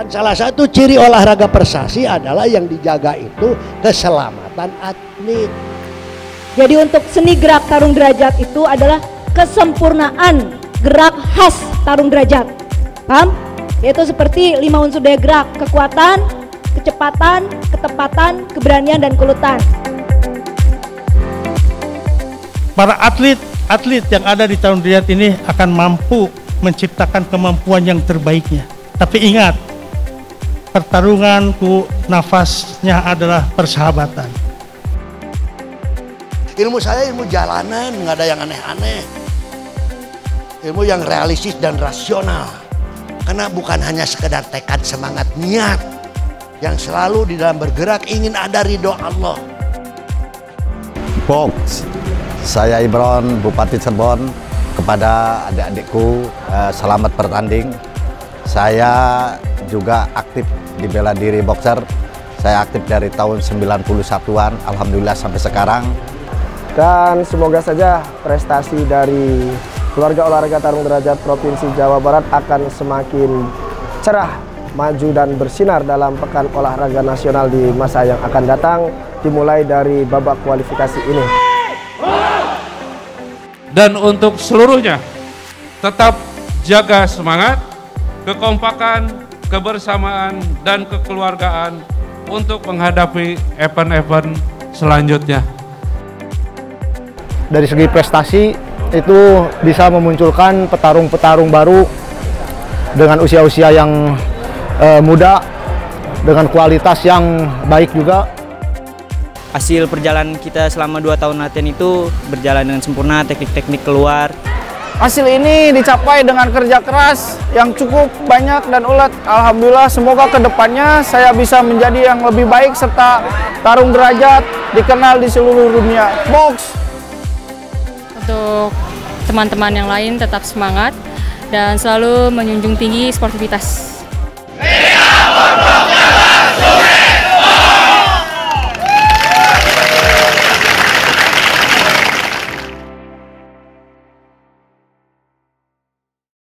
Kan salah satu ciri olahraga prestasi adalah yang dijaga itu keselamatan atlet. Jadi untuk seni gerak tarung derajat itu adalah kesempurnaan gerak khas tarung derajat. Paham? Yaitu seperti 5 unsur daya gerak: kekuatan, kecepatan, ketepatan, keberanian, dan keuletan. Para atlet yang ada di tarung derajat ini akan mampu menciptakan kemampuan yang terbaiknya. Tapi ingat, pertarunganku nafasnya adalah persahabatan. Ilmu saya ilmu jalanan, nggak ada yang aneh-aneh. Ilmu yang realistis dan rasional. Karena bukan hanya sekedar tekad, semangat, niat yang selalu di dalam bergerak ingin ada ridho Allah. Box, saya Ibron, Bupati Cirebon, kepada adik-adikku selamat bertanding. Saya juga aktif di bela diri boxer. Saya aktif dari tahun 91-an, alhamdulillah sampai sekarang. Dan semoga saja prestasi dari keluarga olahraga tarung derajat Provinsi Jawa Barat akan semakin cerah, maju dan bersinar dalam Pekan Olahraga Nasional di masa yang akan datang, dimulai dari babak kualifikasi ini. Dan untuk seluruhnya, tetap jaga semangat, kekompakan, kebersamaan, dan kekeluargaan untuk menghadapi event-event selanjutnya. Dari segi prestasi itu bisa memunculkan petarung-petarung baru dengan usia-usia yang muda, dengan kualitas yang baik juga. Hasil perjalanan kita selama 2 tahun latihan itu berjalan dengan sempurna, teknik-teknik keluar. Hasil ini dicapai dengan kerja keras yang cukup banyak dan ulet. Alhamdulillah, semoga kedepannya saya bisa menjadi yang lebih baik serta tarung derajat dikenal di seluruh dunia. Box! Untuk teman-teman yang lain tetap semangat dan selalu menjunjung tinggi sportivitas.